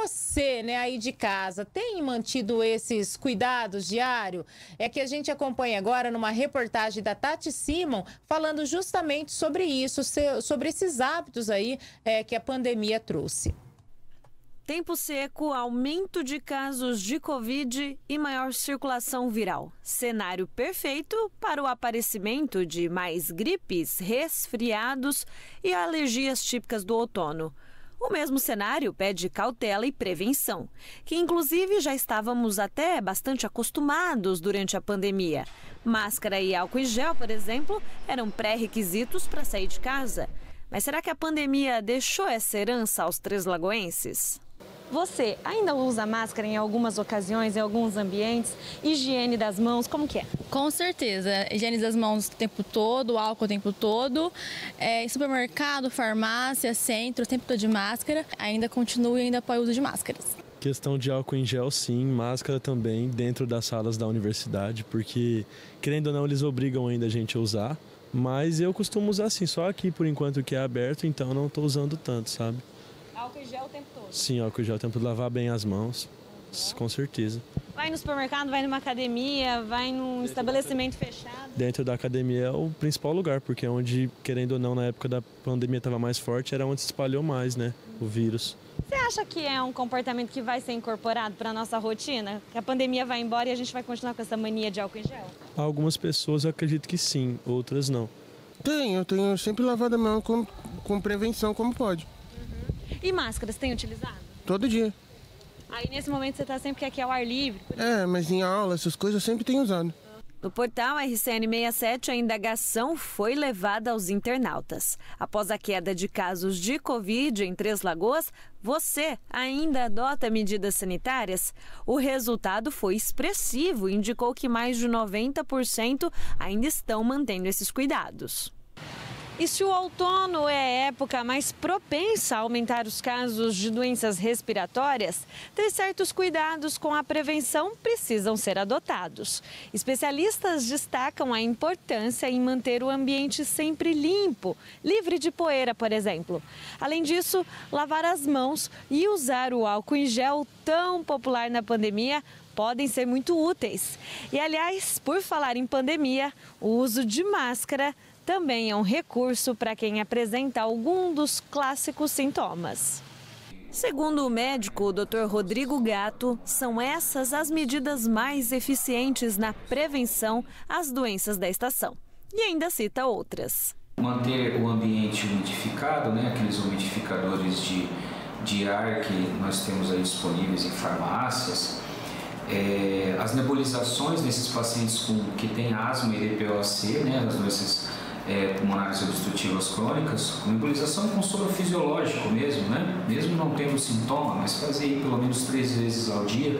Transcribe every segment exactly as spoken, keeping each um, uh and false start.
você, né, aí de casa, tem mantido esses cuidados diários? É que a gente acompanha agora numa reportagem da Tati Simon, falando justamente sobre isso, sobre esses hábitos aí é, que a pandemia trouxe. Tempo seco, aumento de casos de Covid e maior circulação viral. Cenário perfeito para o aparecimento de mais gripes, resfriados e alergias típicas do outono. O mesmo cenário pede cautela e prevenção, que inclusive já estávamos até bastante acostumados durante a pandemia. Máscara e álcool em gel, por exemplo, eram pré-requisitos para sair de casa. Mas será que a pandemia deixou essa herança aos treslagoenses? Você ainda usa máscara em algumas ocasiões, em alguns ambientes? Higiene das mãos, como que é? Com certeza. Higiene das mãos o tempo todo, álcool o tempo todo. É, em supermercado, farmácia, centro, o tempo todo de máscara. Ainda continua e ainda apoia o uso de máscaras. Questão de álcool em gel, sim. Máscara também, dentro das salas da universidade, porque, querendo ou não, eles obrigam ainda a gente a usar. Mas eu costumo usar assim, só aqui por enquanto que é aberto, então não estou usando tanto, sabe? Álcool em gel o tempo todo? Sim, álcool em gel, o tempo de lavar bem as mãos, com certeza. Vai no supermercado, vai numa academia, vai num dentro estabelecimento da... fechado? Dentro da academia é o principal lugar, porque é onde, querendo ou não, na época da pandemia estava mais forte, era onde se espalhou mais, né, o vírus. Você acha que é um comportamento que vai ser incorporado para a nossa rotina? Que a pandemia vai embora e a gente vai continuar com essa mania de álcool em gel? Algumas pessoas eu acredito que sim, outras não. Tenho, eu tenho sempre lavado a mão com, com prevenção como pode. Uhum. E máscaras, tem utilizado? Todo dia. Aí nesse momento você está sempre aqui ao ar livre? É, mas em aula, essas coisas eu sempre tenho usado. No portal R C N sessenta e sete, a indagação foi levada aos internautas. Após a queda de casos de Covid em Três Lagoas, você ainda adota medidas sanitárias? O resultado foi expressivo e indicou que mais de noventa por cento ainda estão mantendo esses cuidados. E se o outono é a época mais propensa a aumentar os casos de doenças respiratórias, ter certos cuidados com a prevenção precisam ser adotados. Especialistas destacam a importância em manter o ambiente sempre limpo, livre de poeira, por exemplo. Além disso, lavar as mãos e usar o álcool em gel tão popular na pandemia podem ser muito úteis. E, aliás, por falar em pandemia, o uso de máscara também é um recurso para quem apresenta algum dos clássicos sintomas. Segundo o médico, o doutor Rodrigo Gatto, são essas as medidas mais eficientes na prevenção às doenças da estação. E ainda cita outras. Manter o ambiente umidificado, né, aqueles umidificadores de, de ar que nós temos aí disponíveis em farmácias. É, as nebulizações nesses pacientes com, que têm asma e D P O C, né, as doenças É, pulmonares obstrutivas crônicas, nebulização com soro fisiológico mesmo, né? Mesmo não tendo sintoma, mas fazer aí pelo menos três vezes ao dia.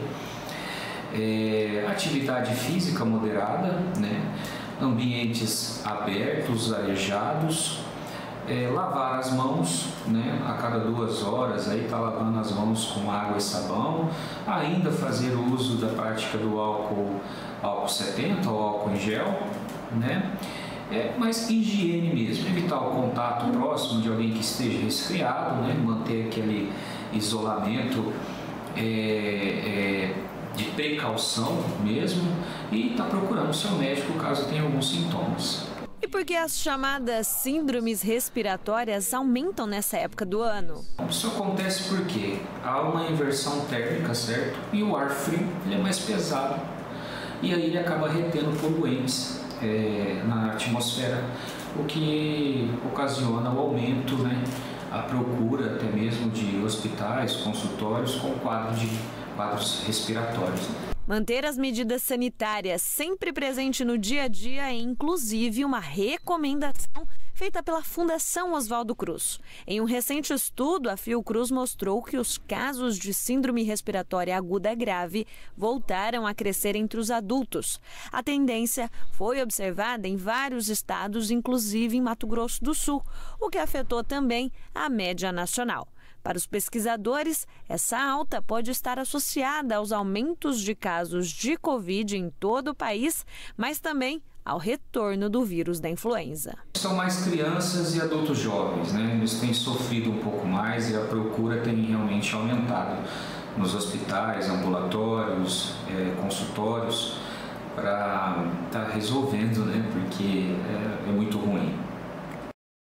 É, atividade física moderada, né? Ambientes abertos, arejados, é, lavar as mãos, né? A cada duas horas, aí tá lavando as mãos com água e sabão, ainda fazer uso da prática do álcool, álcool setenta ou álcool em gel, né? É, mas higiene mesmo, evitar o contato próximo de alguém que esteja resfriado, né? Manter aquele isolamento é, é, de precaução mesmo e estar tá procurando o seu médico caso tenha alguns sintomas. E por que as chamadas síndromes respiratórias aumentam nessa época do ano? Isso acontece porque há uma inversão térmica, certo? E o ar frio ele é mais pesado e aí ele acaba retendo poluentes É, na atmosfera, o que ocasiona o aumento, né, a procura até mesmo de hospitais, consultórios com quadro de, quadros respiratórios. Manter as medidas sanitárias sempre presente no dia a dia é inclusive uma recomendação feita pela Fundação Oswaldo Cruz. Em um recente estudo, a Fiocruz mostrou que os casos de síndrome respiratória aguda grave voltaram a crescer entre os adultos. A tendência foi observada em vários estados, inclusive em Mato Grosso do Sul, o que afetou também a média nacional. Para os pesquisadores, essa alta pode estar associada aos aumentos de casos de Covid em todo o país, mas também ao retorno do vírus da influenza. São mais crianças e adultos jovens, né? Eles têm sofrido um pouco mais e a procura tem realmente aumentado nos hospitais, ambulatórios, é, consultórios, para estar tá resolvendo, né? Porque